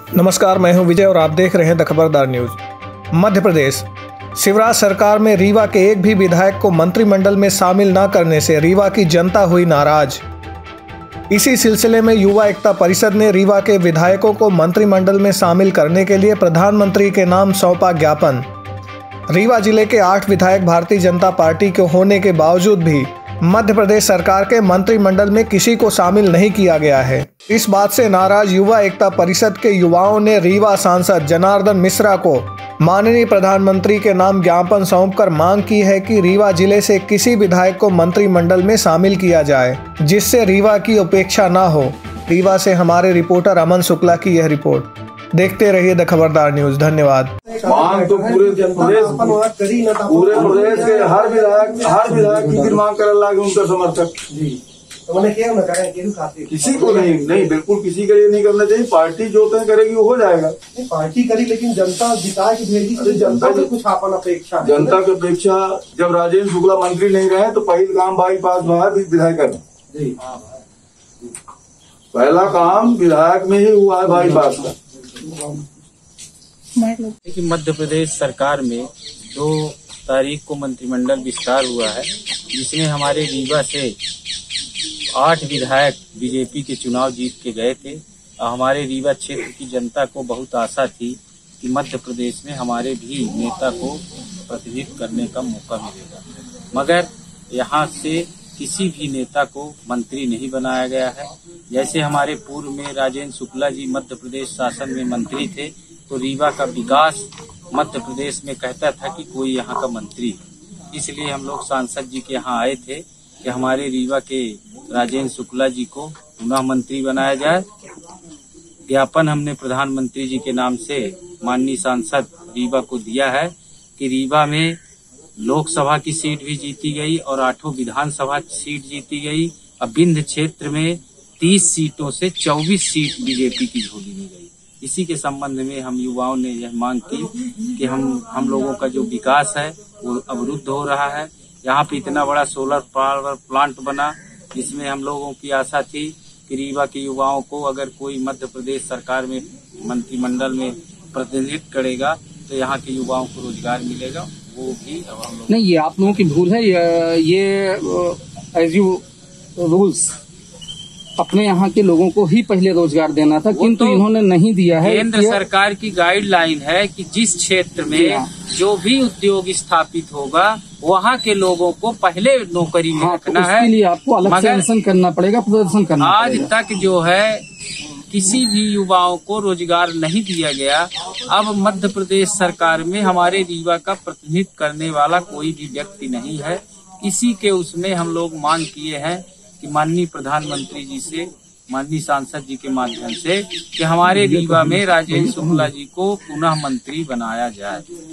नमस्कार, मैं हूं विजय और आप देख रहे हैं द खबरदार न्यूज। मध्य प्रदेश शिवराज सरकार में रीवा के एक भी विधायक को मंत्रिमंडल में शामिल न करने से रीवा की जनता हुई नाराज। इसी सिलसिले में युवा एकता परिषद ने रीवा के विधायकों को मंत्रिमंडल में शामिल करने के लिए प्रधानमंत्री के नाम सौंपा ज्ञापन। रीवा जिले के 8 विधायक भारतीय जनता पार्टी के होने के बावजूद भी मध्य प्रदेश सरकार के मंत्रिमंडल में किसी को शामिल नहीं किया गया है। इस बात से नाराज युवा एकता परिषद के युवाओं ने रीवा सांसद जनार्दन मिश्रा को माननीय प्रधानमंत्री के नाम ज्ञापन सौंपकर मांग की है कि रीवा जिले से किसी विधायक को मंत्रिमंडल में शामिल किया जाए, जिससे रीवा की उपेक्षा न हो। रीवा से हमारे रिपोर्टर अमन शुक्ला की यह रिपोर्ट। देखते रहिए द खबरदार न्यूज। धन्यवाद। मांग तो पूरे प्रदेश के हर विधायक की मांग कर लागे उनका समर्थक किसी को नहीं बिल्कुल किसी के लिए नहीं करना चाहिए। पार्टी जो तय करेगी वो हो जाएगा। पार्टी करी, लेकिन जनता जिता के भेजी। जनता की कुछ आपन अपेक्षा, जनता की अपेक्षा। जब राजेंद्र शुक्ला मंत्री नहीं रहे तो पहले काम बाईपास विधायक पहला काम विधायक में ही हुआ है बाईपास का। कि मध्य प्रदेश सरकार में 2 तारीख को मंत्रिमंडल विस्तार हुआ है, जिसमें हमारे रीवा से 8 विधायक बीजेपी के चुनाव जीत के गए थे। हमारे रीवा क्षेत्र की जनता को बहुत आशा थी कि मध्य प्रदेश में हमारे भी नेता को प्रतिनिधित्व करने का मौका मिलेगा, मगर यहाँ से किसी भी नेता को मंत्री नहीं बनाया गया है। जैसे हमारे पूर्व में राजेंद्र शुक्ला जी मध्य प्रदेश शासन में मंत्री थे, तो रीवा का विकास मध्य प्रदेश में कहता था कि कोई यहाँ का मंत्री है। इसलिए हम लोग सांसद जी के यहाँ आए थे कि हमारे रीवा के राजेंद्र शुक्ला जी को पुनः मंत्री बनाया जाए। ज्ञापन हमने प्रधानमंत्री जी के नाम से माननीय सांसद रीवा को दिया है कि रीवा में लोकसभा की सीट भी जीती गई और 8 विधानसभा सीट जीती गई। अब विंध्य क्षेत्र में 30 सीटों से 24 सीट बीजेपी की झोली में गई। इसी के संबंध में हम युवाओं ने यह मांग की कि हम लोगों का जो विकास है वो अवरुद्ध हो रहा है। यहाँ पे इतना बड़ा सोलर पावर प्लांट बना, जिसमें हम लोगों की आशा थी कि रीवा के युवाओं को अगर कोई मध्य प्रदेश सरकार में मंत्रिमंडल में प्रतिनिधित्व करेगा तो यहाँ के युवाओं को रोजगार मिलेगा। वो भी अब हम लोग नहीं, ये आप लोगों की भूल है। ये एज यू रूल्स अपने यहाँ के लोगों को ही पहले रोजगार देना था, किंतु तो इन्होंने नहीं दिया है। केंद्र सरकार की गाइडलाइन है कि जिस क्षेत्र में जो भी उद्योग स्थापित होगा वहाँ के लोगों को पहले नौकरी में रखना है। इसके लिए आपको अलग से करना पड़ेगा, प्रदर्शन करना पड़ेगा। आज तक जो है किसी भी युवाओं को रोजगार नहीं दिया गया। अब मध्य प्रदेश सरकार में हमारे रीवा का प्रतिनिधित्व करने वाला कोई भी व्यक्ति नहीं है। इसी के उसमें हम लोग मांग किए हैं कि माननीय प्रधानमंत्री जी से, माननीय सांसद जी के माध्यम से कि हमारे रीवा में राजेंद्र शुक्ला जी को पुनः मंत्री बनाया जाए।